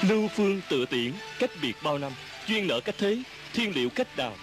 Lưu phương tự tiễn, cách biệt bao năm, duyên nợ cách thế, thiên liệu cách đào.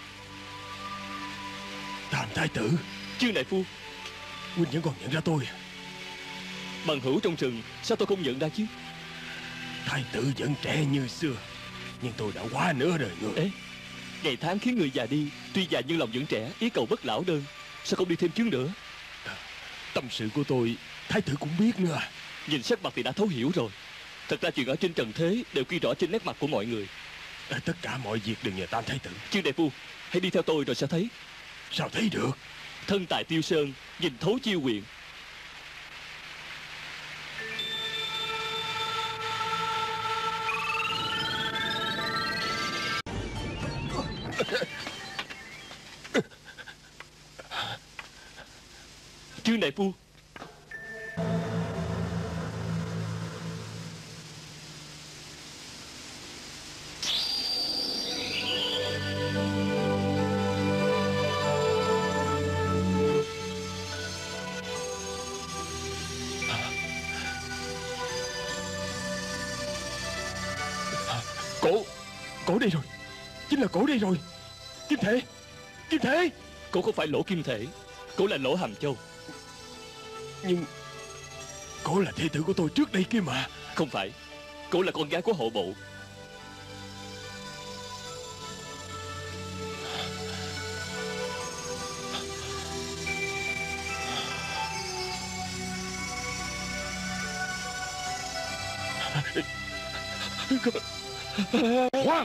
Tam thái tử. Trương đại phu, huynh vẫn còn nhận ra tôi à? bằng hữu trong rừng, sao tôi không nhận ra chứ? Thái tử vẫn trẻ như xưa, nhưng tôi đã quá nửa đời người. Ê, ngày tháng khiến người già đi, tuy già nhưng lòng vẫn trẻ, ý cầu bất lão đơn. Sao không đi thêm chuyến nữa? Tâm sự của tôi thái tử cũng biết nữa à? Nhìn sắc mặt thì đã thấu hiểu rồi. Thật ra chuyện ở trên trần thế đều ghi rõ trên nét mặt của mọi người. Tất cả mọi việc đều nhờ Tam thái tử. Trương đại phu, hãy đi theo tôi rồi sẽ thấy. Sao thấy được? Thân tại Tiêu Sơn, nhìn thấu chiêu quyện. Trương đại phu, cổ đây rồi, chính là cổ đây rồi. Kim thể, Kim thể. cổ không phải lỗ kim thể, cổ là lỗ hàm châu. Nhưng cổ là thê tử của tôi trước đây kia mà. Không phải, cổ là con gái của hộ bộ. Khoan!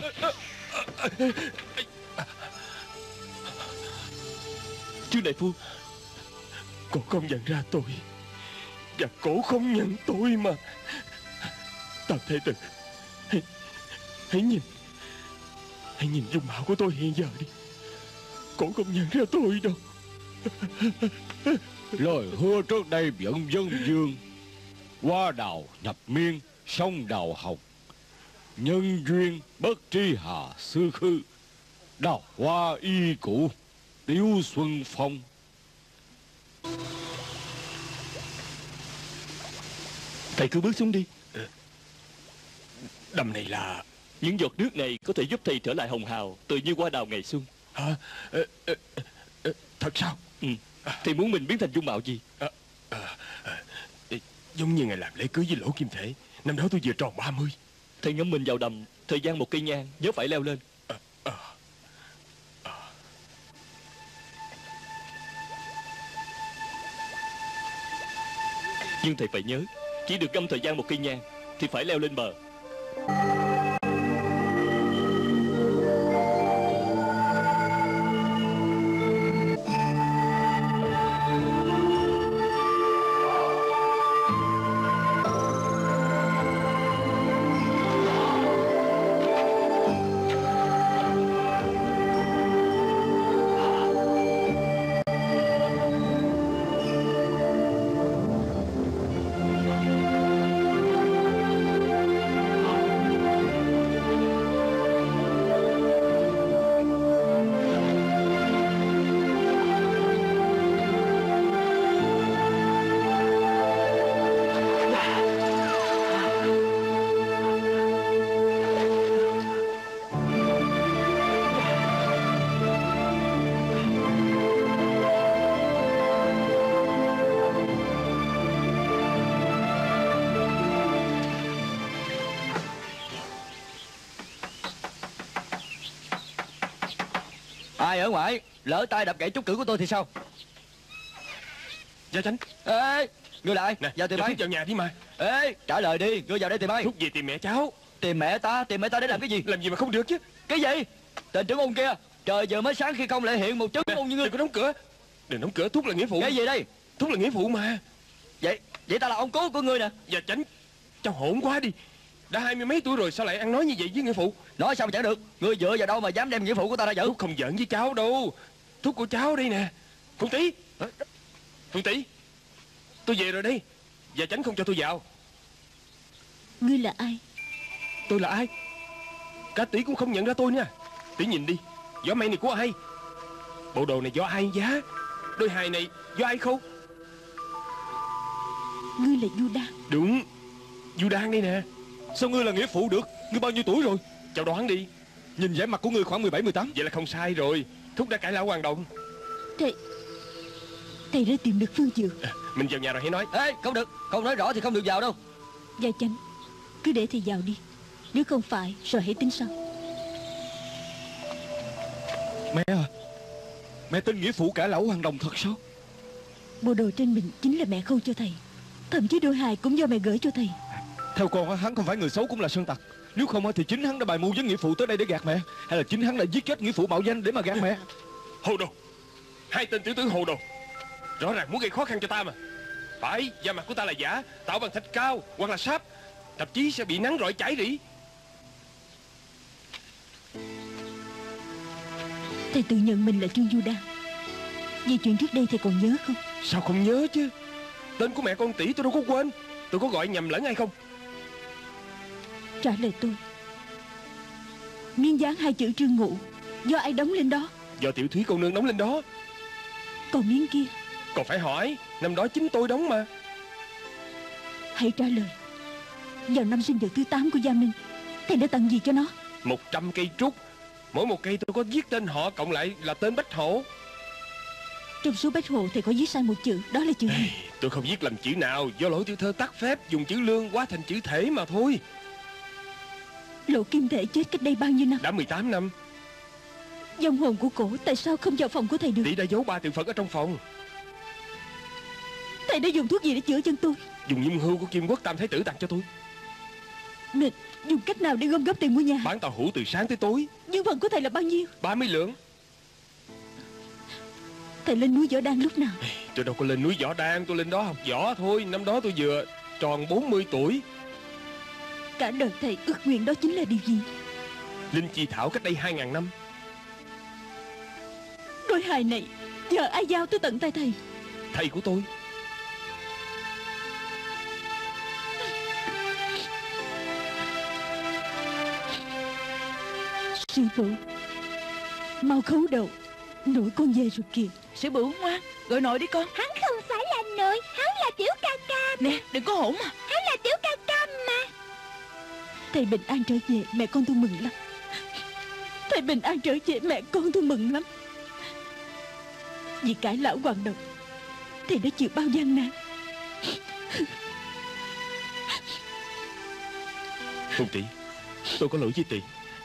Trương đại phu, Cổ không nhận ra tôi, và cổ không nhận tôi mà. Tam thái tử, hãy nhìn dung mạo của tôi hiện giờ đi. Cổ không nhận ra tôi đâu. Lời hứa trước đây vẫn dân dương. Hoa đào nhập miên, sông đào hồng. Nhân duyên bất tri hà xưa khư. Đào hoa y cũ, Tiếu xuân phong. thầy cứ bước xuống đi. Đầm này là... Những giọt nước này có thể giúp thầy trở lại hồng hào, tự như hoa đào ngày xuân. Hả? Thật sao? Ừ. Thầy muốn mình biến thành dung mạo gì? Giống như ngày làm lễ cưới với Lỗ Kim Thể. Năm đó tôi vừa tròn 30. Thầy ngâm mình vào đầm, thời gian một cây nhang, nhớ phải leo lên. Nhưng thầy phải nhớ, chỉ được ngâm thời gian một cây nhang thì phải leo lên bờ. Ai ở ngoài lỡ tay đập gãy trúc cử của tôi thì sao? Gia Chánh. Ê, ngươi lại nè, vào tìm ai? vào nhà đi mà. Ê, trả lời đi, ngươi vào đây tìm ai? Thúc gì tìm mẹ cháu. Tìm mẹ ta để làm cái gì? Làm gì mà không được chứ. Cái gì? Tên trưởng ôn kia, trời giờ mới sáng khi không lại hiện một trứng ôn như ngươi. Đừng có đóng cửa. Đừng đóng cửa, Thúc là nghĩa phụ. Cái gì đây? Thúc là nghĩa phụ mà. Vậy ta là ông cố của ngươi nè. Gia Chánh, cháu hỗn quá đi. Đã 20 mấy tuổi rồi sao lại ăn nói như vậy với nghĩa phụ? Nói sao mà chẳng được. Ngươi dựa vào đâu mà dám đem nghĩa phụ của ta ra giỡn? Thúc không giỡn với cháu đâu. Thúc của cháu đây nè. Phụng Tỷ. Phụng Tỷ, tôi về rồi đây. Gia Chánh không cho tôi vào. Ngươi là ai? Tôi là ai? Cả tỷ cũng không nhận ra tôi nha. Tỷ nhìn đi, vỏ may này của ai? Bộ đồ này do ai giá? Đôi hài này do ai khâu? Ngươi là Du Đan. Đúng, Du Đan đây nè. Sao ngươi là nghĩa phụ được? Ngươi bao nhiêu tuổi rồi? Cháu đoán đi. Nhìn vẻ mặt của ngươi khoảng 17-18. Vậy là không sai rồi. Thúc đã cải lão hoàng đồng. Thầy đã tìm được phương dược. Mình vào nhà rồi hãy nói. Ê, không được. Không nói rõ thì không được vào đâu. Gia Chánh, cứ để thầy vào đi. Nếu không phải rồi hãy tính sau. Mẹ à, mẹ tin nghĩa phụ cải lão hoàng đồng thật sao? Bộ đồ trên mình chính là mẹ khâu cho thầy. Thậm chí đôi hài cũng do mẹ gửi cho thầy. Theo con hắn không phải người xấu cũng là sơn tặc. Nếu không thì chính hắn đã bày mưu với nghĩa phụ tới đây để gạt mẹ, hay là chính hắn đã giết chết nghĩa phụ mạo danh để mà gạt mẹ? Hồ đồ. Hai tên tiểu tử hồ đồ. Rõ ràng muốn gây khó khăn cho ta mà. Phải, da mặt của ta là giả, tạo bằng thạch cao hoặc là sáp, thậm chí sẽ bị nắng rọi chảy rỉ. Thầy tự nhận mình là Trương Du Đan. Vì chuyện trước đây thầy còn nhớ không? Sao không nhớ chứ? Tên của mẹ con tỷ tôi đâu có quên. Tôi có gọi nhầm lẫn hay không? Trả lời tôi. Miếng dán hai chữ Trương Ngụ do ai đóng lên đó? Do tiểu thúy cô nương đóng lên đó. Còn miếng kia? Còn phải hỏi, năm đó chính tôi đóng mà. Hãy trả lời. Vào năm sinh nhật thứ 8 của Gia Minh, thầy đã tặng gì cho nó? 100 cây trúc. Mỗi một cây tôi có viết tên họ, cộng lại là tên Bách Hổ. Trong số Bách Hộ thầy có viết sai một chữ. Đó là chữ gì? Tôi không viết lầm chữ nào. Do lỗi tiểu thơ tắt phép dùng chữ lương hóa thành chữ thể mà thôi. Lộ Kim Thể chết cách đây bao nhiêu năm? Đã 18 năm. Vong hồn của cổ tại sao không vào phòng của thầy được? Tỷ đã giấu 3 tượng Phật ở trong phòng. Thầy đã dùng thuốc gì để chữa chân tôi? Dùng nhung hưu của Kim Quốc Tam Thái Tử tặng cho tôi. Mình dùng cách nào để gom góp tiền mua nhà? Bán tàu hũ từ sáng tới tối. Dương phận của thầy là bao nhiêu? 30 lượng. Thầy lên núi Võ Đan lúc nào? Tôi đâu có lên núi Võ Đan. Tôi lên đó học võ thôi. Năm đó tôi vừa tròn 40 tuổi. Cả đời thầy ước nguyện đó chính là điều gì? Linh chi thảo cách đây 2000 năm. Đôi hài này giờ ai giao tới tận tay thầy? Thầy của tôi. Sư phụ, mau khấu đầu, nội con về rồi kìa. Sư Bửu ngoan, gọi nội đi con. Hắn không phải là nội, hắn là tiểu ca ca. Nè, đừng có hỗn mà. Hắn là tiểu ca ca mà. Thầy bình an trở về, mẹ con tôi mừng lắm. Thầy bình an trở về, mẹ con tôi mừng lắm. Vì cải lão hoàng đồng, thầy đã chịu bao gian nan. Hùng tỷ, tôi có lỗi với tỷ.